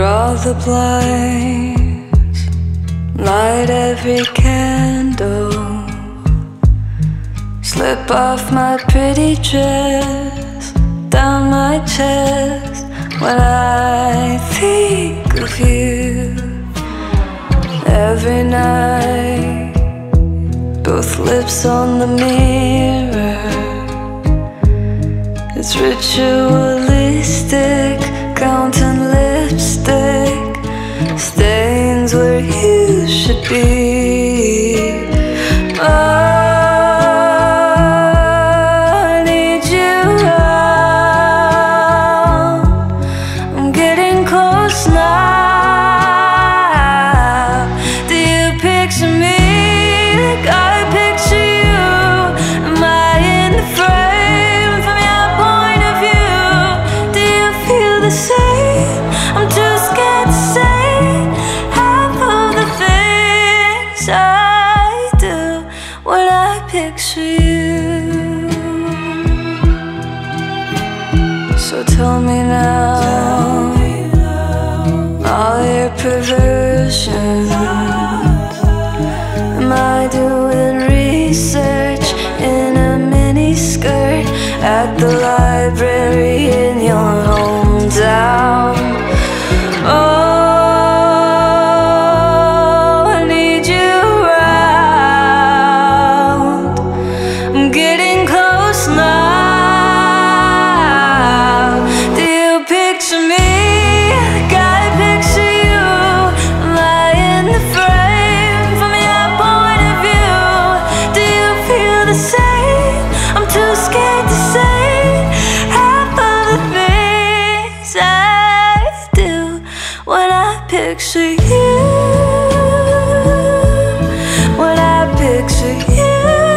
Draw the blinds, light every candle, slip off my pretty dress down my chest when I think of you. Every night, both lips on the mirror. It's ritualistic, counting lipstick stains where you should be. Oh, I need you around. I'm getting close now. Do you picture me like I picture you? Am I in the frame from your point of view? Do you feel the same? I'm too scared to say half of the things I do when I picture you. So tell me now, all your perversions. Am I doing research in a mini skirt at the library in your hometown? Oh, I need you around. I'm getting close now. Do you picture me like I picture you? Am I in the frame from your point of view? Do you feel the same? I'm too scared to say half of the things I do when I picture you. When I picture you.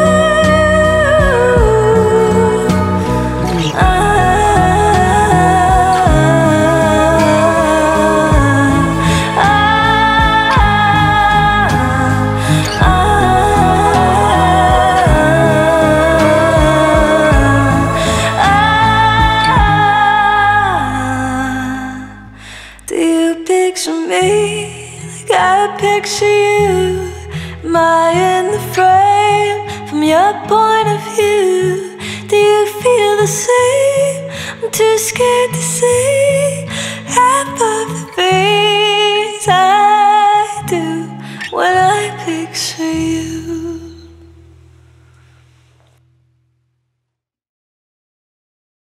Do you picture me like I picture you? Am I in the frame from your point of view? Do you feel the same? I'm too scared to say half of the things I do when I picture you.